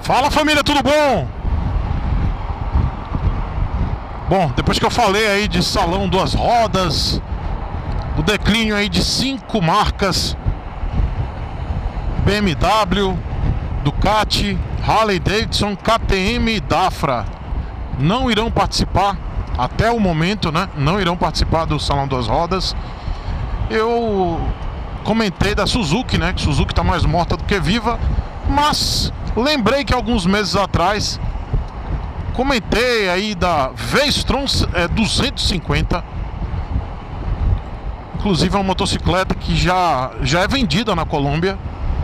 Fala, família, tudo bom? Bom, depois que eu falei aí de salão duas rodas, o declínio aí de 5 marcas: BMW, Ducati, Harley Davidson, KTM e Dafra não irão participar até o momento, né? Não irão participar do salão duas rodas. Eu comentei da Suzuki, né? Que Suzuki tá mais morta do que viva, mas lembrei que alguns meses atrás comentei aí da V-Strom 250. Inclusive é uma motocicleta que já é vendida na Colômbia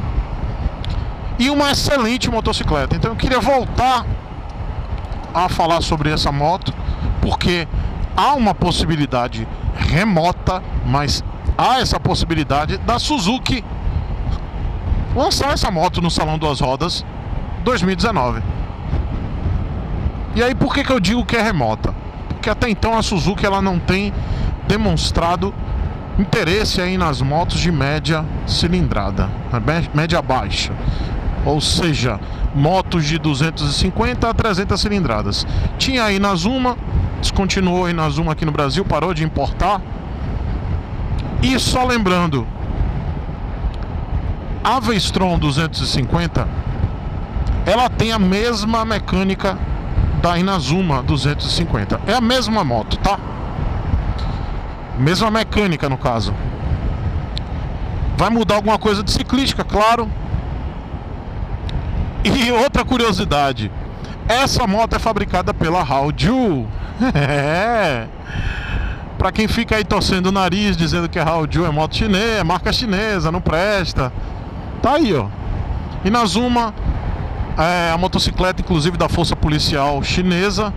e uma excelente motocicleta. Então eu queria voltar a falar sobre essa moto, porque há uma possibilidade remota, mas há essa possibilidade da Suzuki lançar essa moto no Salão Duas Rodas 2019. E aí por que eu digo que é remota? Porque até então a Suzuki ela não tem demonstrado interesse aí nas motos de média cilindrada, média baixa, ou seja, motos de 250 a 300 cilindradas. Tinha a Inazuma, descontinuou a Inazuma aqui no Brasil, parou de importar. E só lembrando, a V-Strom 250 ela tem a mesma mecânica da Inazuma 250. É a mesma moto, tá? Mesma mecânica no caso. Vai mudar alguma coisa de ciclística, claro. E outra curiosidade, essa moto é fabricada pela Hauju. É. Pra quem fica aí torcendo o nariz dizendo que a Hauju é moto chinesa, é marca chinesa, não presta. Tá aí, ó. Inazuma é a motocicleta, inclusive, da Força Policial Chinesa.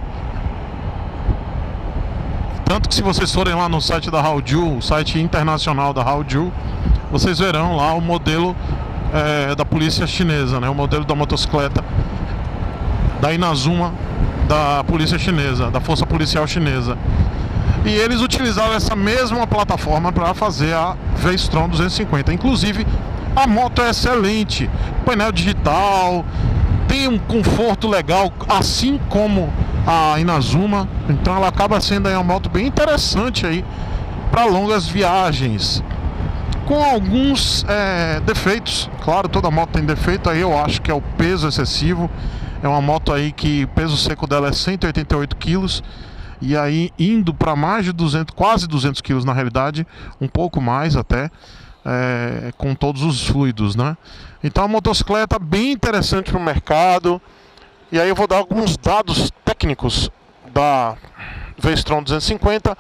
Tanto que se vocês forem lá no site da Hauju, o site internacional da Hauju, vocês verão lá o modelo da polícia chinesa, né? O modelo da motocicleta da Inazuma, da polícia chinesa, da Força Policial Chinesa. E eles utilizaram essa mesma plataforma para fazer a V-Strom 250. Inclusive, a moto é excelente, painel digital, tem um conforto legal, assim como a Inazuma. Então ela acaba sendo aí uma moto bem interessante aí para longas viagens, com alguns defeitos. Claro, toda moto tem defeito. Aí eu acho que é o peso excessivo. É uma moto aí que o peso seco dela é 188 quilos, e aí indo para mais de 200, quase 200 quilos na realidade, um pouco mais até, com todos os fluidos, né? Então a motocicleta bem interessante para o mercado. E aí eu vou dar alguns dados técnicos da V-Strom 250.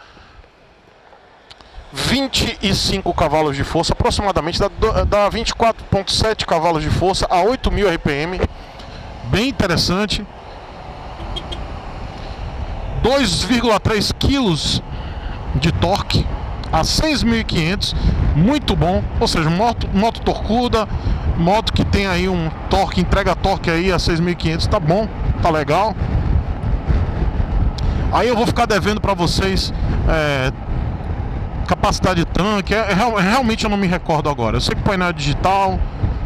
25 cavalos de força, aproximadamente dá 24,7 cavalos de força a 8.000 RPM, bem interessante. 2,3 quilos de torque a 6.500, muito bom. Ou seja, moto torcuda, moto que tem aí um torque, entrega torque aí a 6.500, tá bom, tá legal. Aí eu vou ficar devendo para vocês capacidade de tanque, realmente eu não me recordo agora. Eu sei que painel digital,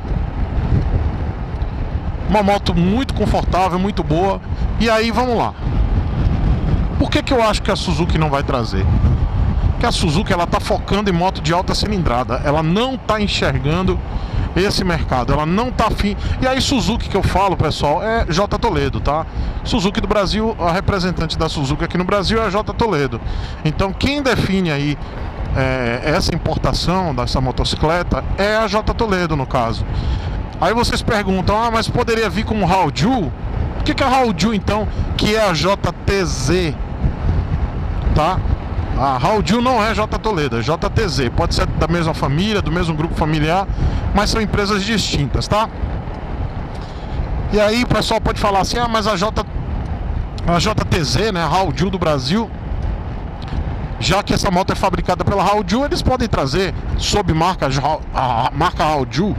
uma moto muito confortável, muito boa. E aí vamos lá. Por que eu acho que a Suzuki não vai trazer? Porque a Suzuki ela tá focando em moto de alta cilindrada, ela não tá enxergando esse mercado, ela não tá afim. E aí Suzuki que eu falo, pessoal, é J Toledo, tá? Suzuki do Brasil, a representante da Suzuki aqui no Brasil é a J Toledo. Então quem define aí essa importação dessa motocicleta é a J Toledo, no caso. Aí vocês perguntam, mas poderia vir como Hauju? O que é a Hauju então, que é a JTZ, tá? A Hauju não é J Toledo, é JTZ. Pode ser da mesma família, do mesmo grupo familiar, mas são empresas distintas, tá? E aí o pessoal pode falar assim, mas a JTZ, né, a Hauju do Brasil, já que essa moto é fabricada pela Hauju, eles podem trazer sob a marca Hauju.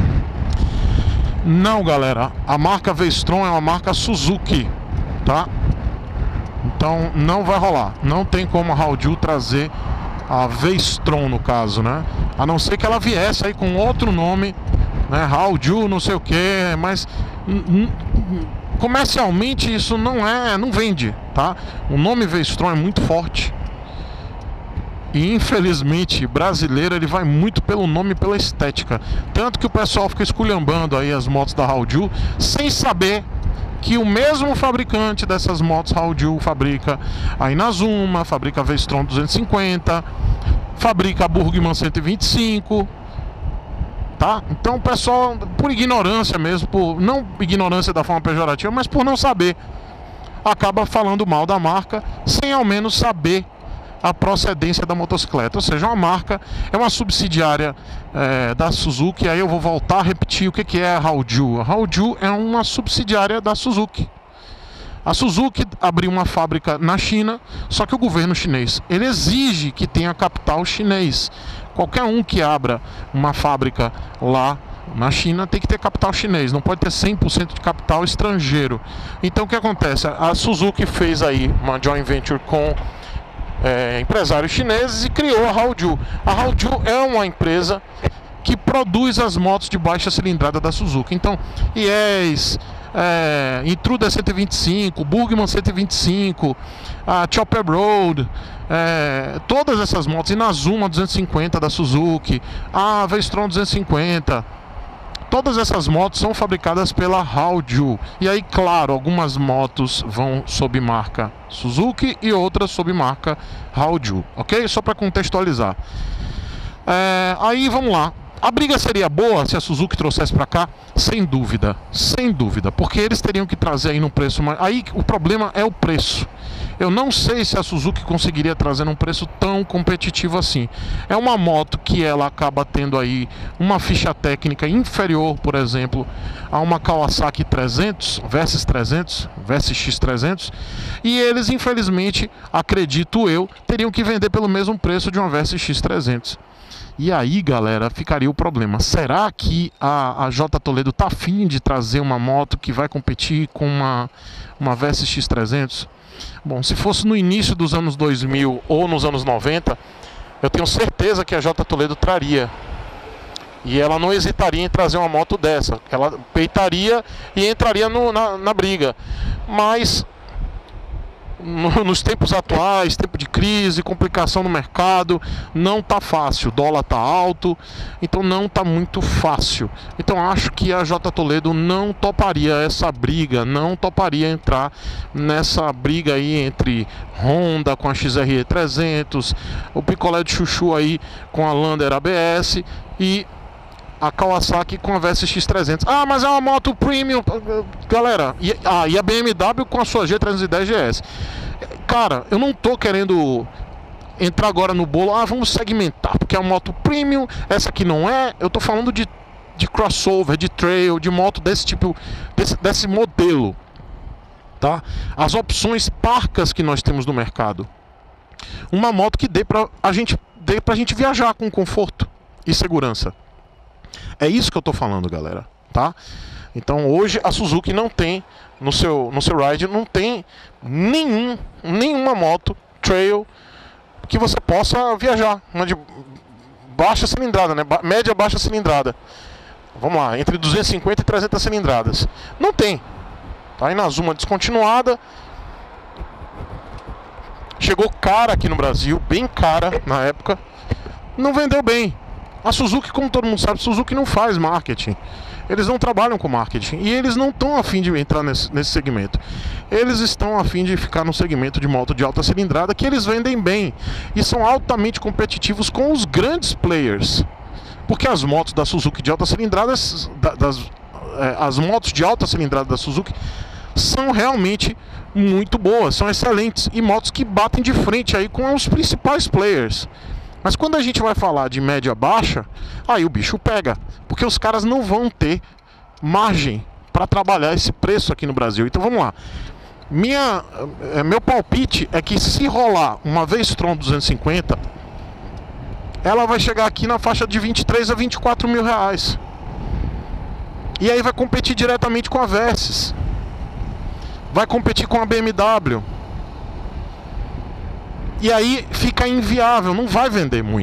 Não, galera, a marca V-Strom é uma marca Suzuki, tá? Então não vai rolar, não tem como a Hauju trazer a V-Strom, no caso, né? A não ser que ela viesse aí com outro nome, né? Hauju não sei o que, mas Comercialmente isso não vende, tá? O nome V-Strom é muito forte. E infelizmente, brasileiro, ele vai muito pelo nome e pela estética. Tanto que o pessoal fica esculhambando aí as motos da Hauju, sem saber que o mesmo fabricante dessas motos Hauju fabrica a Inazuma, fabrica a V-Strom 250, fabrica a Burgman 125, tá? Então o pessoal, por ignorância mesmo, não ignorância da forma pejorativa, mas por não saber, acaba falando mal da marca, sem ao menos saber a procedência da motocicleta. Ou seja, uma marca é uma subsidiária da Suzuki. Aí eu vou voltar a repetir o que é a Hauju. A Hauju é uma subsidiária da Suzuki. A Suzuki abriu uma fábrica na China, só que o governo chinês, ele exige que tenha capital chinês. Qualquer um que abra uma fábrica lá na China tem que ter capital chinês, não pode ter 100% de capital estrangeiro. Então o que acontece? A Suzuki fez aí uma joint venture com empresários chineses e criou a Hauju. A Hauju é uma empresa que produz as motos de baixa cilindrada da Suzuki. Então, IES, Intruder 125, Burgman 125, a Chopper Road, todas essas motos, Inazuma 250 da Suzuki, a V-Strom 250, todas essas motos são fabricadas pela Hauju. E aí, claro, algumas motos vão sob marca Suzuki e outras sob marca Hauju, ok? Só para contextualizar. Aí, vamos lá. A briga seria boa se a Suzuki trouxesse para cá? Sem dúvida, porque eles teriam que trazer aí num preço mais... Aí o problema é o preço. Eu não sei se a Suzuki conseguiria trazer num preço tão competitivo assim. É uma moto que ela acaba tendo aí uma ficha técnica inferior, por exemplo, a uma Kawasaki 300, Versys 300, Versys X300, e eles, infelizmente, acredito eu, teriam que vender pelo mesmo preço de uma Versys X300. E aí, galera, ficaria o problema. Será que a J Toledo tá afim de trazer uma moto que vai competir com uma Versys X300? Bom, se fosse no início dos anos 2000 ou nos anos 90, eu tenho certeza que a J Toledo traria. E ela não hesitaria em trazer uma moto dessa. Ela peitaria e entraria na briga. Mas nos tempos atuais, tempo de crise, complicação no mercado, não tá fácil, o dólar tá alto, então não tá muito fácil. Então acho que a J Toledo não toparia essa briga, não toparia entrar nessa briga aí entre Honda com a XRE 300, o picolé de chuchu aí com a Lander ABS e a Kawasaki com a Versys X300. Ah, mas é uma moto premium, galera. E a BMW com a sua G310 GS. Cara, eu não tô querendo entrar agora no bolo. Ah, vamos segmentar, porque é uma moto premium, essa aqui não é. Eu tô falando de crossover, de trail, de moto desse tipo, desse modelo, tá? As opções parcas que nós temos no mercado. Uma moto que dê pra gente viajar com conforto e segurança. É isso que eu tô falando, galera, tá? Então hoje a Suzuki não tem no seu ride, não tem nenhuma moto trail que você possa viajar, uma de baixa cilindrada, né? Média baixa cilindrada. Vamos lá, entre 250 e 300 cilindradas. Não tem. Tá? Inazuma descontinuada. Chegou cara aqui no Brasil, bem cara na época. Não vendeu bem. A Suzuki, como todo mundo sabe, Suzuki não faz marketing. Eles não trabalham com marketing. E eles não estão a fim de entrar nesse segmento. Eles estão a fim de ficar no segmento de moto de alta cilindrada, que eles vendem bem. E são altamente competitivos com os grandes players. Porque as motos da Suzuki de alta cilindrada, as motos de alta cilindrada da Suzuki, são realmente muito boas, são excelentes. E motos que batem de frente aí com os principais players. Mas quando a gente vai falar de média baixa, aí o bicho pega, porque os caras não vão ter margem para trabalhar esse preço aqui no Brasil. Então vamos lá. Meu palpite é que se rolar uma V-Strom 250, ela vai chegar aqui na faixa de 23 a 24 mil reais. E aí vai competir diretamente com a Versys. Vai competir com a BMW. E aí fica inviável, não vai vender muito.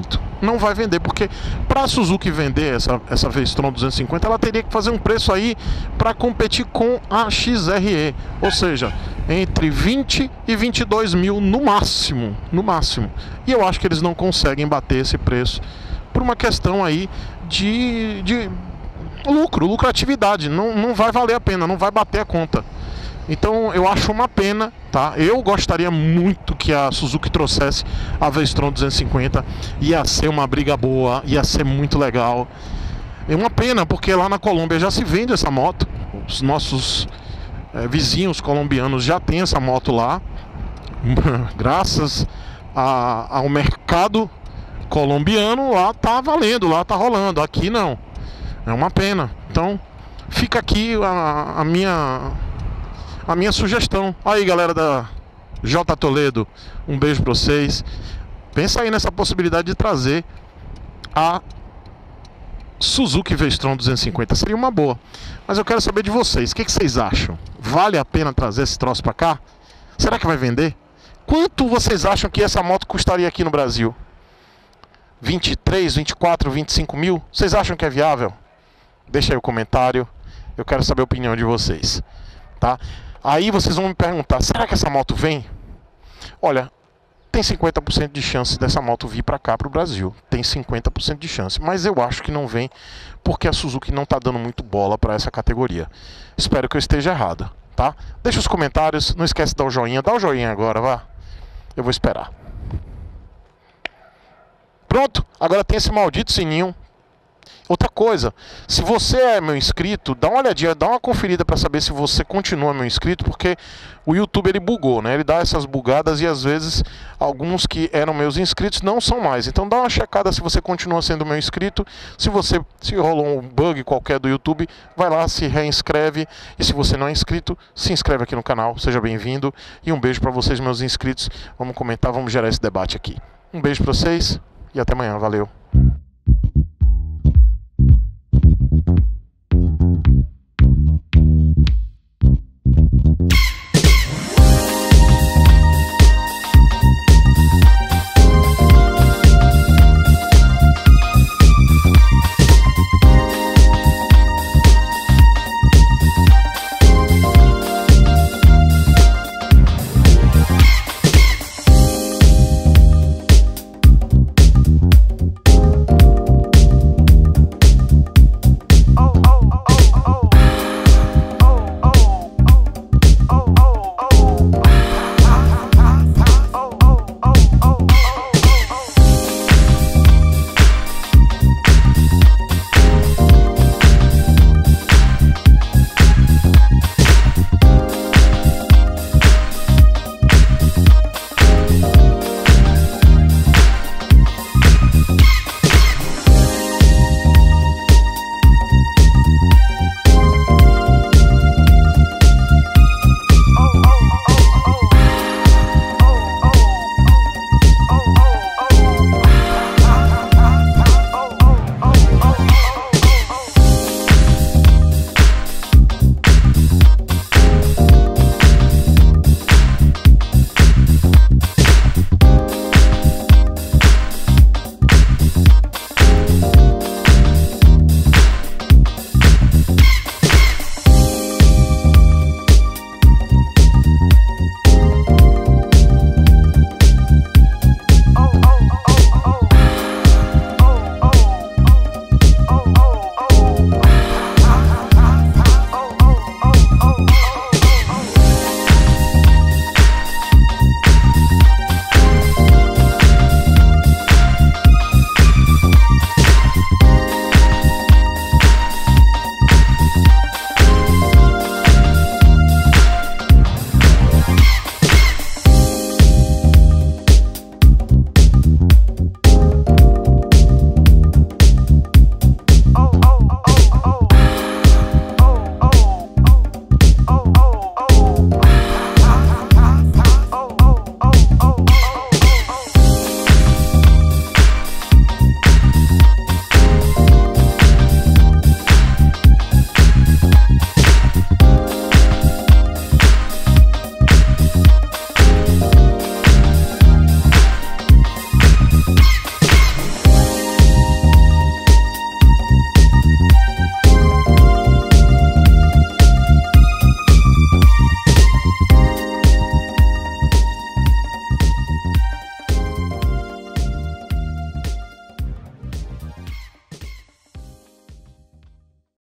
não vai vender, porque para a Suzuki vender essa V-Strom 250, ela teria que fazer um preço aí para competir com a XRE, ou seja, entre 20 e 22 mil no máximo, E eu acho que eles não conseguem bater esse preço por uma questão aí de lucratividade. Não vai valer a pena, não vai bater a conta. Então eu acho uma pena, tá? Eu gostaria muito que a Suzuki trouxesse a V-Strom 250. Ia ser uma briga boa, ia ser muito legal. É uma pena, porque lá na Colômbia já se vende essa moto. Os nossos vizinhos colombianos já têm essa moto lá. Graças ao mercado colombiano, lá tá valendo, lá tá rolando. Aqui não. É uma pena. Então fica aqui a minha sugestão. Aí, galera da J Toledo, um beijo pra vocês. Pensa aí nessa possibilidade de trazer a Suzuki V-Strom 250. Seria uma boa. Mas eu quero saber de vocês. O que vocês acham? Vale a pena trazer esse troço pra cá? Será que vai vender? Quanto vocês acham que essa moto custaria aqui no Brasil? 23, 24, 25 mil? Vocês acham que é viável? Deixa aí o comentário. Eu quero saber a opinião de vocês, tá? Aí vocês vão me perguntar, será que essa moto vem? Olha, tem 50% de chance dessa moto vir para cá, para o Brasil. Tem 50% de chance, mas eu acho que não vem porque a Suzuki não está dando muito bola para essa categoria. Espero que eu esteja errado, tá? Deixa os comentários, não esquece de dar o joinha. Dá o joinha agora, vá. Eu vou esperar. Pronto, agora tem esse maldito sininho. Outra coisa, se você é meu inscrito, dá uma olhadinha, dá uma conferida para saber se você continua meu inscrito, porque o YouTube ele bugou, né? Ele dá essas bugadas e às vezes alguns que eram meus inscritos não são mais. Então dá uma checada se você continua sendo meu inscrito. Se rolou um bug qualquer do YouTube, vai lá, se reinscreve. E se você não é inscrito, se inscreve aqui no canal. Seja bem-vindo e um beijo para vocês, meus inscritos. Vamos comentar, vamos gerar esse debate aqui. Um beijo para vocês e até amanhã. Valeu.